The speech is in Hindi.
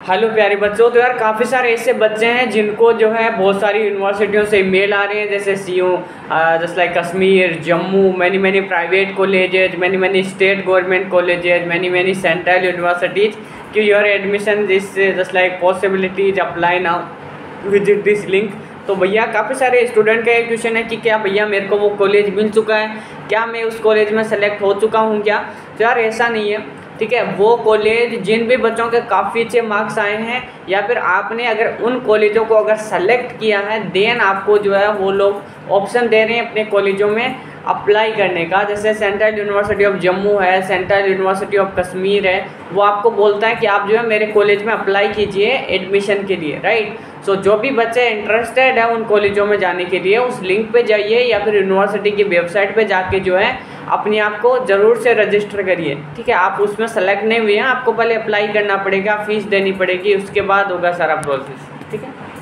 हेलो प्यारे बच्चों। तो यार काफ़ी सारे ऐसे बच्चे हैं जिनको जो है बहुत सारी यूनिवर्सिटियों से मेल आ रहे हैं, जैसे CU just like Kashmir, Jammu, many many private colleges, many state government colleges, many central universities कि your admission this just like possibilities apply now visit this link. तो भैया काफ़ी सारे स्टूडेंट का एक क्वेश्चन है कि क्या भैया मेरे को वो कॉलेज मिल चुका है, क्या मैं उस कॉलेज में सेलेक्ट हो चुका हूँ क्या। तो यार ऐसा नहीं है, ठीक है। वो कॉलेज जिन भी बच्चों के काफ़ी अच्छे मार्क्स आए हैं या फिर आपने अगर उन कॉलेजों को अगर सेलेक्ट किया है, देन आपको जो है वो लोग ऑप्शन दे रहे हैं अपने कॉलेजों में अप्लाई करने का। जैसे सेंट्रल यूनिवर्सिटी ऑफ जम्मू है, सेंट्रल यूनिवर्सिटी ऑफ कश्मीर है, वो आपको बोलता है कि आप जो है मेरे कॉलेज में अप्लाई कीजिए एडमिशन के लिए, राइट। सो जो भी बच्चे इंटरेस्टेड है उन कॉलेजों में जाने के लिए उस लिंक पे जाइए या फिर यूनिवर्सिटी की वेबसाइट पे जाके जो है अपने आप को ज़रूर से रजिस्टर करिए, ठीक है। आप उसमें सेलेक्ट नहीं हुए हैं, आपको पहले अप्लाई करना पड़ेगा, फीस देनी पड़ेगी, उसके बाद होगा सारा प्रोसेस, ठीक है।